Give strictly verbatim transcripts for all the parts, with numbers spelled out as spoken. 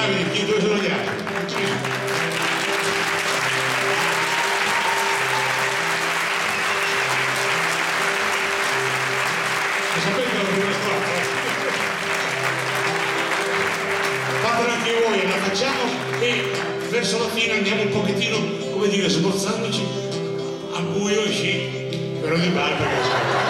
Davide, chi dove sono gli altri? Lo sapete che è la prima squadra? Fatelo anche voi, la facciamo e verso la fine andiamo un pochettino, come dire, smorzandoci al buio e sci, però di barba che aspetta.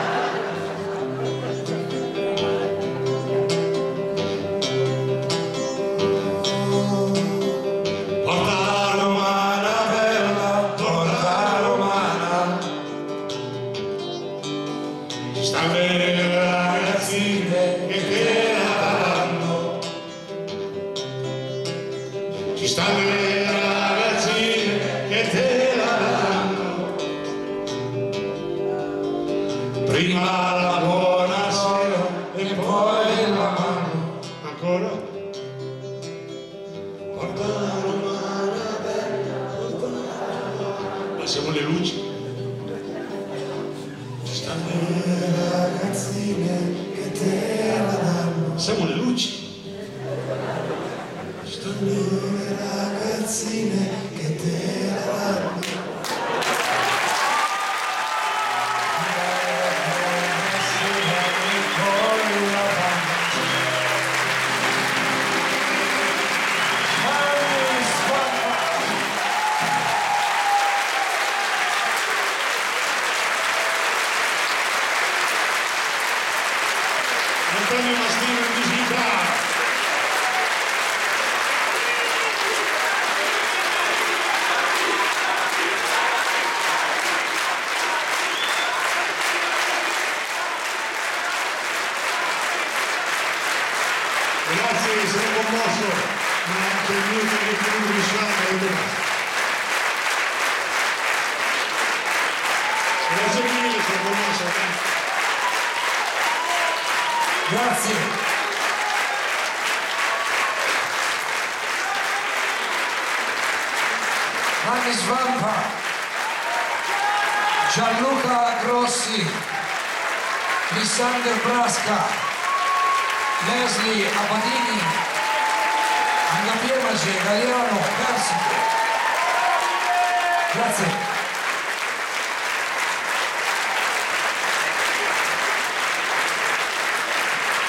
Stanno le ragazzine che te la danno, ci stanno le ragazzine che te la danno, prima la buonasera e poi la mano, ancora? Porta la romana bella, porta la romana. Ma siamo le luci? Le ragazzine che te la danno, siamo le luci, stanno le ragazzine che te la danno, Antonio Mastino in visita. Grazie, sono commosso, ma anche il mio territorio di suono. Grazie mille, sono commosso. Grazie. Hannes Vampa, Gianluca Grossi, Lissander Brasca, Leslie Abadini, Anna Piemace, Galiano, Persico. Grazie.